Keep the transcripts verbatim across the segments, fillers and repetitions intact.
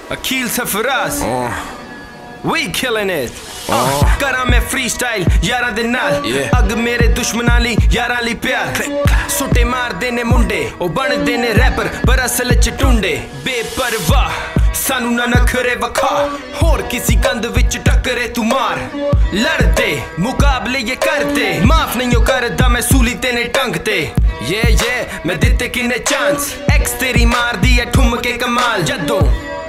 Akil Safaraz, we killing it. करा मैं free style यारा दे नाल, अग मेरे दुश्मनां ली यारा ली प्यार। सुटे मार देने मुंडे ओ बन देने रैपर, पर असल च टुंडे बेपरवाह सानू ना नखरे वखा। होर किसी कंध विच टक्करे तू मार, लड़दे मुकाबले ये करते, माफ नहीं हो करदा मैं सूली तेने टंग ते। ये ये मैं दिते किन्ने चांस, एक्स तेरी मार दी है ठुमके कमाल। जदों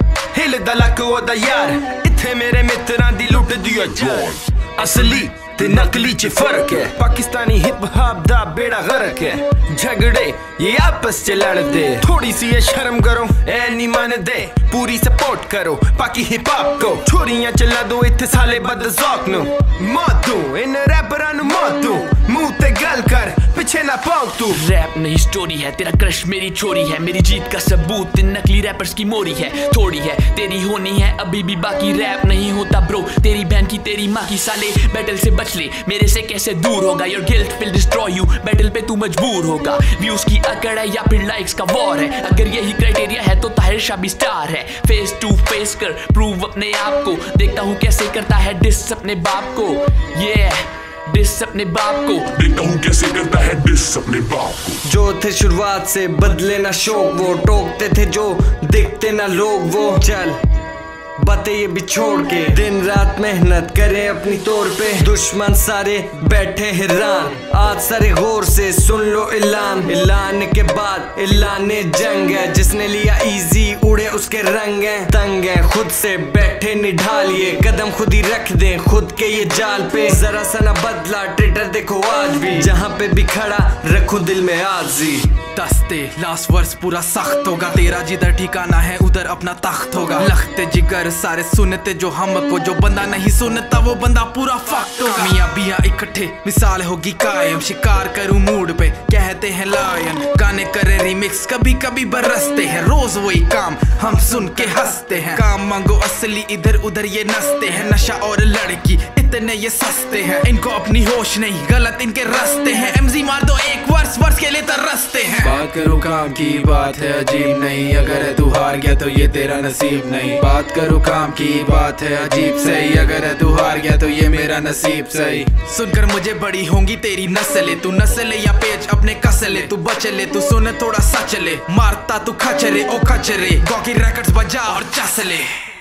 हिलदा लक ओदा यार, इत्थे मेरे मित्रां दी लुट दी जोर। असली ते नकली च फर्क है, पाकिस्तानी हिप हॉप दा बेड़ा गर्क है। झगड़े ये आपस च लड़दे, थोड़ी सी ये शर्म करो ए नी मनदे। पूरी सपोर्ट करो पाकि हिप हॉप को, छोरियां चला दो इत्थे साले बदज़ौक नु। मौत दूं इन रैपरां नु मौत दूं, मुंह ते गल कर पीछे ना पाओ तू। रैप नहीं स्टोरी है, तेरा क्रश मेरी छोरी है, मेरी जीत का सबूत इन नकली रैपर्स की मोरी है। थोड़ी है तेरी होनी है अभी भी बाकी, रैप नहीं होता ब्रो तेरी बहन की तेरी माँ की। साले बैटल से बच ले मेरे से कैसे दूर होगा, your guilt will destroy you, battle पे तू मजबूर होगा। व्यूज की अकड़ है या फिर लाइक्स का वॉर है, अगर यही क्राइटेरिया है तो ताहिर शाह भी स्टार है। फेस टू फेस कर प्रूव अपने आप को, देखता हूँ कैसे करता है डिस अपने बाप को। ये yeah, डिस अपने बाप को, देखता हूँ कैसे करता है डिस अपने बाप को। जो थे शुरुआत से बदले ना शौक, वो टोकते थे जो दिखते ना लोग। वो चल बातें ये भी छोड़ के दिन रात मेहनत करें अपनी तौर पे, दुश्मन सारे बैठे हैरान। आज सारे गौर से सुन लो ऐलान, ऐलान के बाद ऐलान जंग है। जिसने लिया इजी उड़े उसके रंग हैं तंग है, खुद से बैठे निढालिए कदम खुद ही रख दे खुद के ये जाल पे। जरा सा ना बदला ट्विटर देखो आज भी, जहाँ पे भी खड़ा रखो दिल में आजी। दस्ते लास्ट वर्स पूरा सख्त होगा, तेरा जिधर ठिकाना है उधर अपना तख्त होगा। लखते जिगर सारे सुनते जो हमको, जो बंदा नहीं सुनता वो बंदा पूरा फख्त होगा। कामयाबियां इकट्ठे मिसाल होगी कायम, शिकार करूं मूड पे कहते हैं लायन। गाने करे रिमिक्स कभी कभी बरसते हैं, रोज वही काम हम सुन के हंसते हैं। काम मांगो असली इधर उधर ये नसते हैं, नशा और लड़की इतने ये सस्ते हैं। इनको अपनी होश नहीं गलत इनके रास्ते हैं, एमजी मार दो एक वर्स वर्स के लिए तरसते हैं। बात करो काम की बात है अजीब नहीं, अगर तू हार गया तो ये तेरा नसीब नहीं। बात करो काम की बात है अजीब सही, अगर तू हार गया तो ये मेरा नसीब सही। सुनकर मुझे बड़ी होंगी तेरी नस्लें, तू नस्ले या पेज अपने कसले, तू बच ले तू सुन थोड़ा सच ले। मारता तू खचरे ओ खचरे, गौ की रैकेट्स बजा और चस ले।